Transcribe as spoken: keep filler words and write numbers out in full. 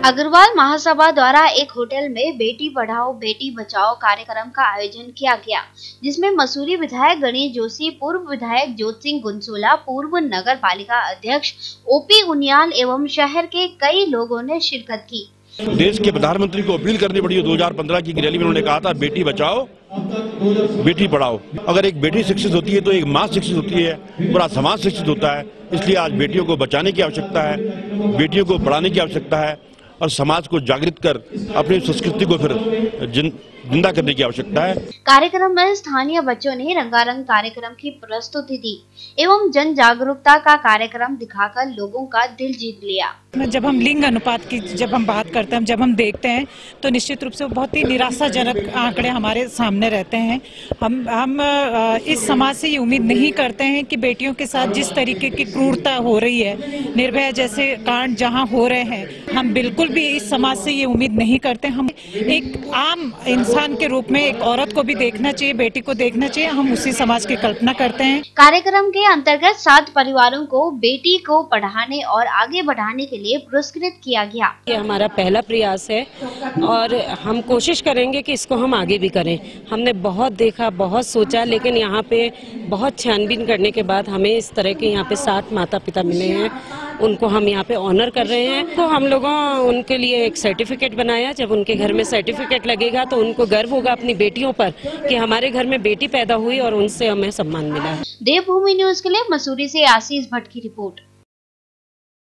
अग्रवाल महासभा द्वारा एक होटल में बेटी पढ़ाओ बेटी बचाओ कार्यक्रम का आयोजन किया गया, जिसमें मसूरी विधायक गणेश जोशी, पूर्व विधायक ज्योत सिंह गुनसोला, पूर्व नगर पालिका अध्यक्ष ओपी उनियाल एवं शहर के कई लोगों ने शिरकत की। देश के प्रधानमंत्री को अपील करनी पड़ी। दो हज़ार पंद्रह की रैली में उन्होंने कहा था बेटी बचाओ बेटी पढ़ाओ। अगर एक बेटी शिक्षित होती है तो एक माँ शिक्षित होती है, पूरा समाज शिक्षित होता है। इसलिए आज बेटियों को बचाने की आवश्यकता है, बेटियों को पढ़ाने की आवश्यकता है और समाज को जागृत कर अपनी संस्कृति को फिर जिन, जिंदा करने की आवश्यकता है। कार्यक्रम में स्थानीय बच्चों ने रंगारंग कार्यक्रम की प्रस्तुति दी एवं जन जागरूकता का कार्यक्रम दिखाकर लोगों का दिल जीत लिया। जब हम लिंग अनुपात की जब हम बात करते हैं, जब हम देखते हैं तो निश्चित रूप से बहुत ही निराशाजनक आंकड़े हमारे सामने रहते हैं। हम हम इस समाज से ये उम्मीद नहीं करते हैं कि बेटियों के साथ जिस तरीके की क्रूरता हो रही है, निर्भया जैसे कांड जहां हो रहे हैं, हम बिल्कुल भी इस समाज से ये उम्मीद नहीं करते। हम एक आम इंसान के रूप में एक औरत को भी देखना चाहिए, बेटी को देखना चाहिए, हम उसी समाज की कल्पना करते हैं। कार्यक्रम के अंतर्गत सात परिवारों को बेटी को पढ़ाने और आगे बढ़ाने के लिए पुरस्कृत किया गया। ये हमारा पहला प्रयास है और हम कोशिश करेंगे कि इसको हम आगे भी करें। हमने बहुत देखा, बहुत सोचा, लेकिन यहाँ पे बहुत छानबीन करने के बाद हमें इस तरह के यहाँ पे सात माता पिता मिले हैं। उनको हम यहाँ पे ऑनर कर रहे हैं। तो हम लोगों उनके लिए एक सर्टिफिकेट बनाया। जब उनके घर में सर्टिफिकेट लगेगा तो उनको गर्व होगा अपनी बेटियों पर कि हमारे घर में बेटी पैदा हुई और उनसे हमें सम्मान मिला है। देवभूमि न्यूज के लिए मसूरी से आशीष भट्ट की रिपोर्ट।